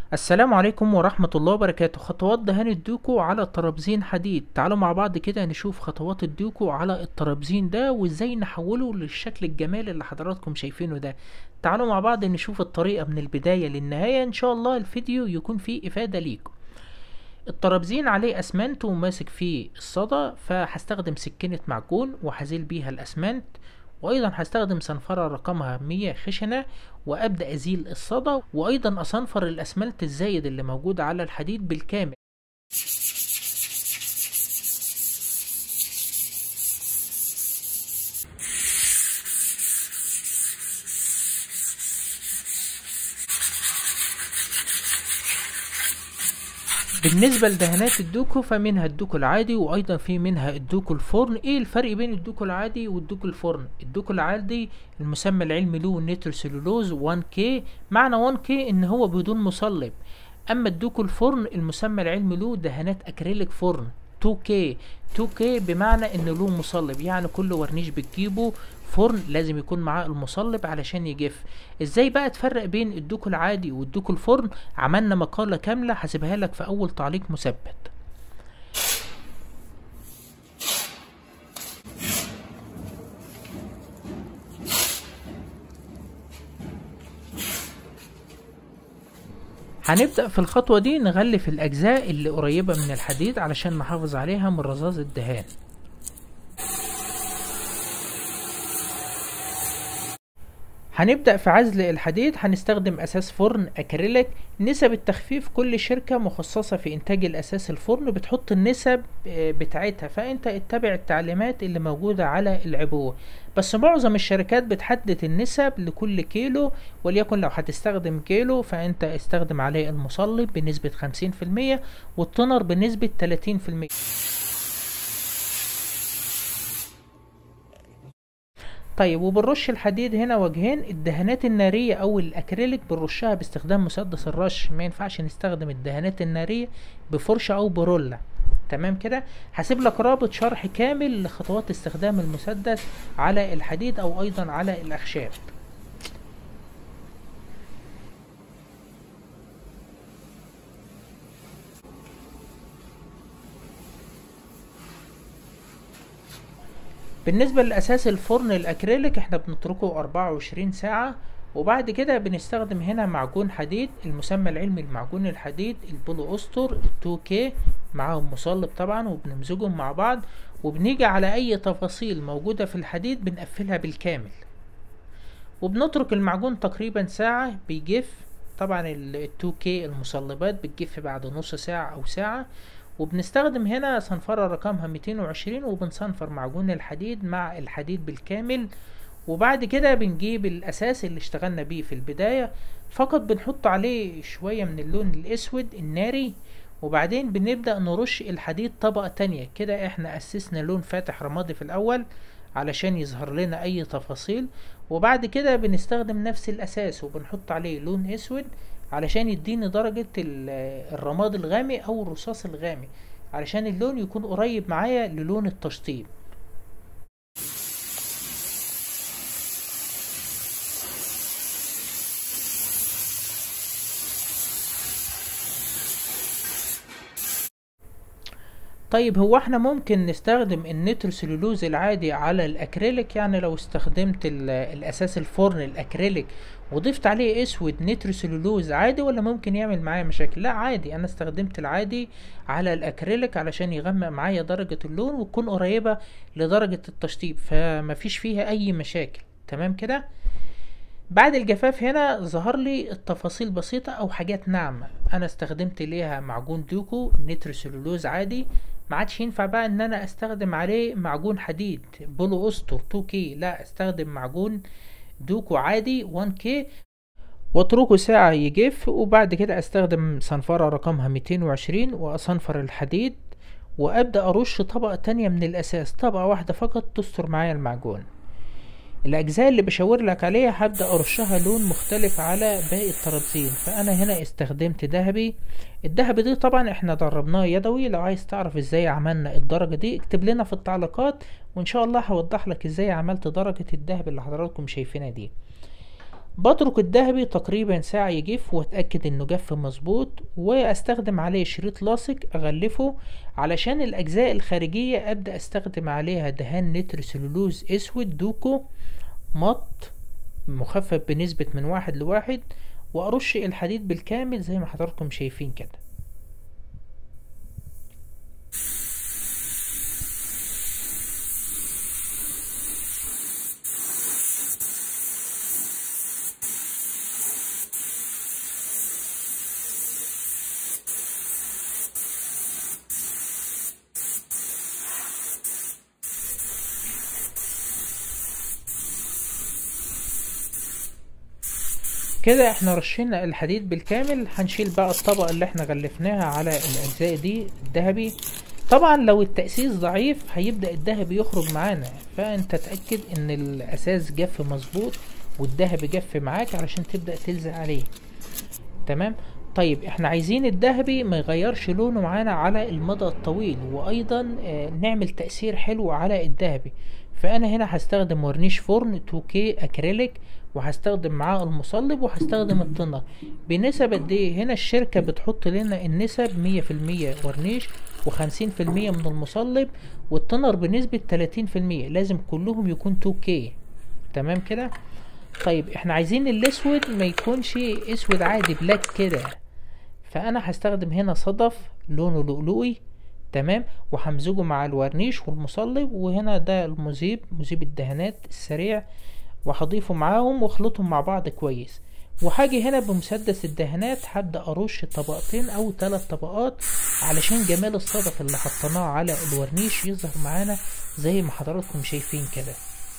السلام عليكم ورحمة الله وبركاته. خطوات دهان الدوكو على طرابزين حديد. تعالوا مع بعض كده نشوف خطوات الدوكو على الطرابزين ده وازاي نحوله للشكل الجمالي اللي حضراتكم شايفينه ده. تعالوا مع بعض نشوف الطريقة من البداية للنهاية، ان شاء الله الفيديو يكون فيه افادة ليكم. الطرابزين عليه اسمنت وماسك فيه الصدى، فهستخدم سكينة معجون وهزيل بيها الاسمنت، وايضا هستخدم صنفرة رقمها 100 خشنة وابدأ ازيل الصدى، وايضا اصنفر الاسمنت الزايد اللي موجود على الحديد بالكامل. بالنسبة لدهانات الدوكو فمنها الدوكو العادي وايضا في منها الدوكو الفرن. ايه الفرق بين الدوكو العادي والدوكو الفرن؟ الدوكو العادي المسمى العلمي له نيترو سيلولوز 1K، معنى 1K ان هو بدون مصلب. اما الدوكو الفرن المسمى العلمي له دهانات اكريليك فرن 2K. 2K بمعنى ان له مصلب، يعني كل ورنيش بتجيبه فرن لازم يكون معاه المصلب علشان يجف. ازاي بقى تفرق بين الدوكو العادي والدوكو الفرن؟ عملنا مقالة كاملة هسيبها لك في اول تعليق مثبت. هنبدأ في الخطوة دي نغلف الأجزاء اللي قريبة من الحديد علشان نحافظ عليها من رذاذ الدهان. هنبدأ في عزل الحديد. هنستخدم أساس فرن أكريليك. نسب التخفيف كل شركة مخصصة في إنتاج الأساس الفرن بتحط النسب بتاعتها، فأنت اتبع التعليمات اللي موجودة على العبوة. بس معظم الشركات بتحدد النسب لكل كيلو، وليكن لو هتستخدم كيلو فأنت استخدم عليه المصلب بنسبة 50% والتونر بنسبة 30%. طيب، وبنرش الحديد هنا وجهين. الدهانات النارية او الاكريليك بنرشها باستخدام مسدس الرش، ما ينفعش نستخدم الدهانات النارية بفرشة او برولة. تمام كده. هسيب لك رابط شرح كامل لخطوات استخدام المسدس على الحديد او ايضا على الاخشاب. بالنسبة لأساس الفرن الأكريليك احنا بنتركه 24 ساعة، وبعد كده بنستخدم هنا معجون حديد المسمى العلمي المعجون الحديد البولو أستر 2K، معاهم مصلب طبعا، وبنمزجهم مع بعض، وبنيجي على أي تفاصيل موجودة في الحديد بنقفلها بالكامل، وبنترك المعجون تقريبا ساعة بيجف. طبعا ال 2K المصلبات بتجف بعد نص ساعة أو ساعة. وبنستخدم هنا صنفرة رقمها 220 وبنصنفر معجون الحديد مع الحديد بالكامل. وبعد كده بنجيب الأساس اللي اشتغلنا بيه في البداية، فقط بنحط عليه شوية من اللون الأسود الناري، وبعدين بنبدأ نرش الحديد طبقة تانية كده. احنا أسسنا لون فاتح رمادي في الأول علشان يظهر لنا أي تفاصيل، وبعد كده بنستخدم نفس الأساس وبنحط عليه لون أسود علشان يديني درجة الرماد الغامق أو الرصاص الغامق، علشان اللون يكون قريب معايا للون التشطيب. طيب، هو احنا ممكن نستخدم النيتروسيلولوز العادي على الاكريليك؟ يعني لو استخدمت الاساس الفرن الاكريليك وضفت عليه اسود نيتروسيلولوز عادي، ولا ممكن يعمل معايا مشاكل؟ لا عادي، انا استخدمت العادي على الاكريليك علشان يغمق معايا درجة اللون وتكون قريبة لدرجة التشطيب، فمفيش فيها اي مشاكل. تمام كده. بعد الجفاف هنا ظهر لي التفاصيل بسيطة او حاجات ناعمة. انا استخدمت ليها معجون دوكو نيتروسيلولوز عادي، ما عادش ينفع بقى ان انا استخدم عليه معجون حديد بولو استر 2K، لا استخدم معجون دوكو عادي 1K واتركه ساعة يجف، وبعد كده استخدم صنفرة رقمها 220 واصنفر الحديد، وابدأ ارش طبقة تانية من الاساس، طبقة واحدة فقط تستر معايا المعجون. الاجزاء اللي بشاور لك عليها هبدأ ارشها لون مختلف على باقي الطرابزين. فانا هنا استخدمت ذهبي. الذهبي دي طبعا احنا دربناه يدوي، لو عايز تعرف ازاي عملنا الدرجة دي اكتب لنا في التعليقات، وان شاء الله هوضح لك ازاي عملت درجة الذهب اللي حضراتكم شايفينها دي. بترك الذهبي تقريبا ساعة يجف واتأكد انه جف مظبوط، واستخدم عليه شريط لاصق اغلفه علشان الاجزاء الخارجية ابدأ استخدم عليها دهان نيتروسلولوز اسود دوكو مط مخفف بنسبة من 1:1، وارش الحديد بالكامل زي ما حضراتكم شايفين كده. كده احنا رشينا الحديد بالكامل. هنشيل بقى الطبقة اللي احنا غلفناها على الاجزاء دي الذهبي. طبعا لو التأسيس ضعيف هيبدأ الذهبي يخرج معانا، فانت تأكد ان الاساس جف مظبوط والذهبي جف معاك علشان تبدأ تلزق عليه. تمام. طيب احنا عايزين الذهبي ما يغيرش لونه معانا على المدى الطويل، وايضا نعمل تأثير حلو على الذهبي. فانا هنا هستخدم ورنيش فرن 2K اكريليك، وهستخدم معاه المصلب، وهستخدم التنر بنسب قد ايه. هنا الشركة بتحط لنا النسب 100% ورنيش و50% من المصلب، والتنر بنسبة 30%. لازم كلهم يكون 2K. تمام كده. طيب احنا عايزين الاسود ما يكونش اسود عادي بلاك كده، فانا هستخدم هنا صدف لونه لؤلؤي. تمام. وهمزجه مع الورنيش والمصلب، وهنا ده المذيب، مذيب الدهانات السريع، وهضيفه معاهم واخلطهم مع بعض كويس. وهاجي هنا بمسدس الدهانات هبدأ ارش طبقتين او 3 طبقات علشان جمال الصدف اللي حطيناه على الورنيش يظهر معانا زي ما حضراتكم شايفين كده.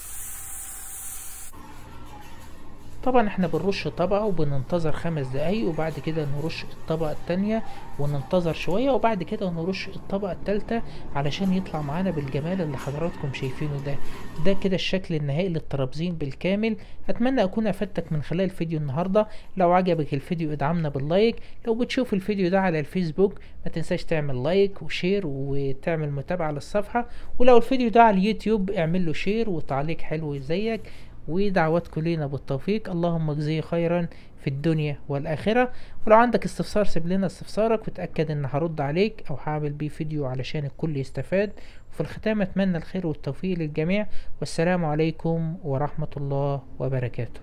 طبعا احنا بنرش طبقة وبننتظر 5 دقايق، وبعد كده نرش الطبقة التانية وننتظر شوية، وبعد كده نرش الطبقة التالتة علشان يطلع معانا بالجمال اللي حضراتكم شايفينه ده. ده كده الشكل النهائي للترابزين بالكامل. اتمنى اكون افدتك من خلال الفيديو النهاردة. لو عجبك الفيديو ادعمنا باللايك. لو بتشوف الفيديو ده على الفيسبوك ما تنساش تعمل لايك وشير وتعمل متابعة للصفحة، ولو الفيديو ده على اليوتيوب اعمل له شير وتعليق حلو زيك. ودعواتكم لينا بالتوفيق، اللهم اجزيه خيرا في الدنيا والآخرة. ولو عندك استفسار سيب لنا استفسارك، وتأكد ان هرد عليك او هعمل بيه فيديو علشان الكل يستفاد. وفي الختام اتمنى الخير والتوفيق للجميع، والسلام عليكم ورحمة الله وبركاته.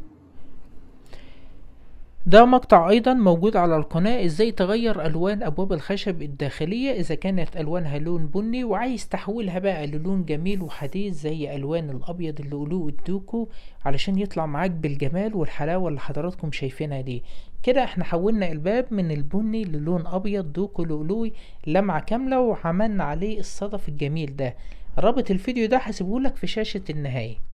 ده مقطع ايضا موجود على القناة ازاي تغير الوان ابواب الخشب الداخلية اذا كانت الوانها لون بني وعايز تحولها بقى للون جميل وحديث زي الوان الابيض اللؤلؤ الدوكو علشان يطلع معاك بالجمال والحلاوة اللي حضراتكم شايفينها دي. كده احنا حولنا الباب من البني للون ابيض دوكو لؤلؤي لمعة كاملة، وعملنا عليه الصدف الجميل ده. رابط الفيديو ده هسيبهولك في شاشة النهاية.